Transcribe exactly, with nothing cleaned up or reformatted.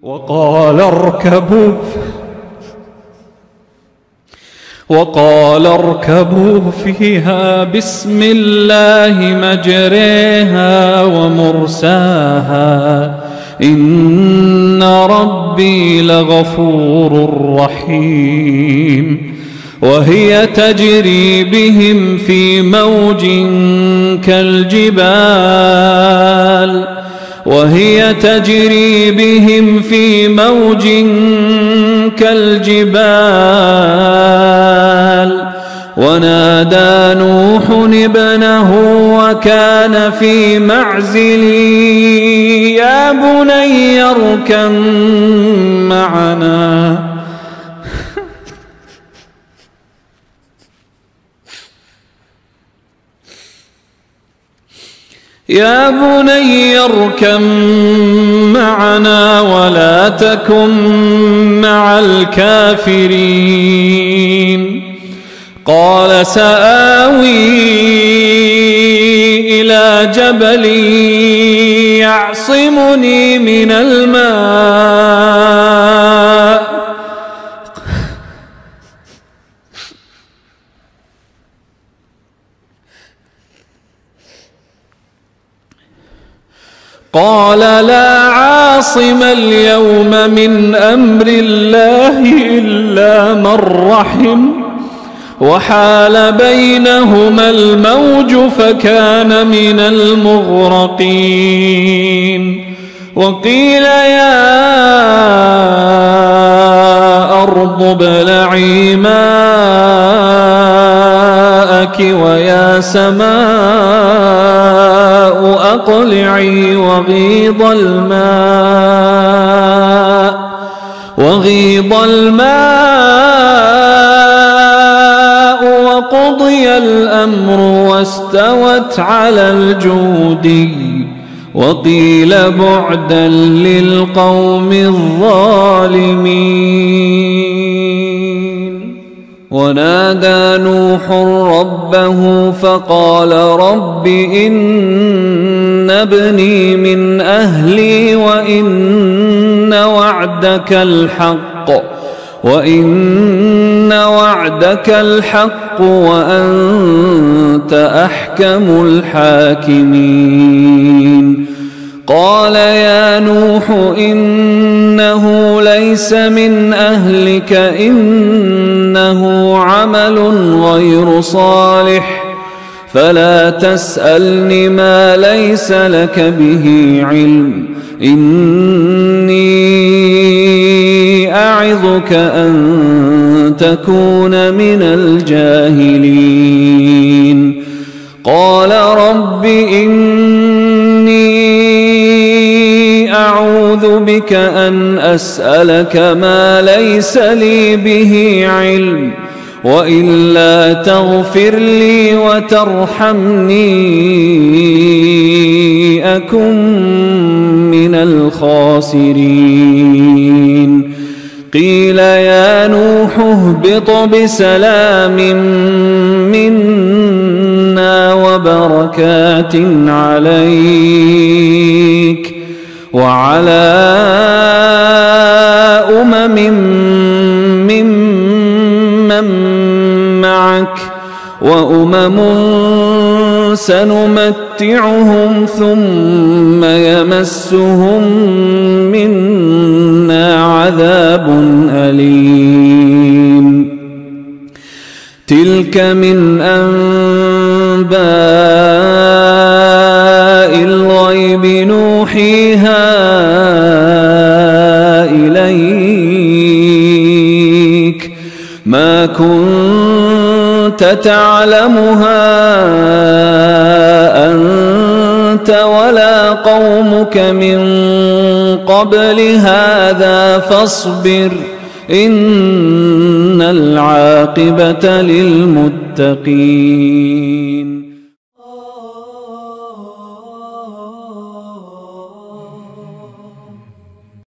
وقال اركبوا وقال اركبوا فيها بسم الله مجريها ومرساها إن ربي لغفور رحيم وهي تجري بهم في موج كالجبال وهي تجري بهم في موج كالجبال ونادى نوح ابنه وكان في معزل يا بني اركب معنا يا بني اركب معنا ولا تكن مع الكافرين قال سآوي إلى جبل يعصمني من الماء قال لا عاصم اليوم من أمر الله إلا من رحم وحال بينهما الموج فكان من المغرقين وقيل يا أرض ابلعي ماءك ويا سماء أقلعي وغيض الماء وغيض الماء وقضي الأمر واستوت على الجودي وقيل بعدا للقوم الظالمين ونادى نوح ربه فقال رب إن ابني من أهلي وإن وعدك الحق وإن وعدك الحق وأنت أحكم الحاكمين قال يا نوح إنه ليس من أهلك إنه عمل غير صالح فلا تسألني ما ليس لك به علم إني أعظك أن تكون من الجاهلين قال رب إني أعوذ بك أن أسألك ما ليس لي به علم وإلا تغفر لي وترحمني أكن من الخاسرين قيل يا نوح اهبط بسلام منا وبركات عليك وعلى أمم ممن معك وأمم سنمتعهم ثم يمسهم منا عذاب أليم تلك من أنباء الغيب نوحيها إليك ما كنت تعلمها أنت ولا قومك من قبل هذا فاصبر إن العاقبة للمتقين.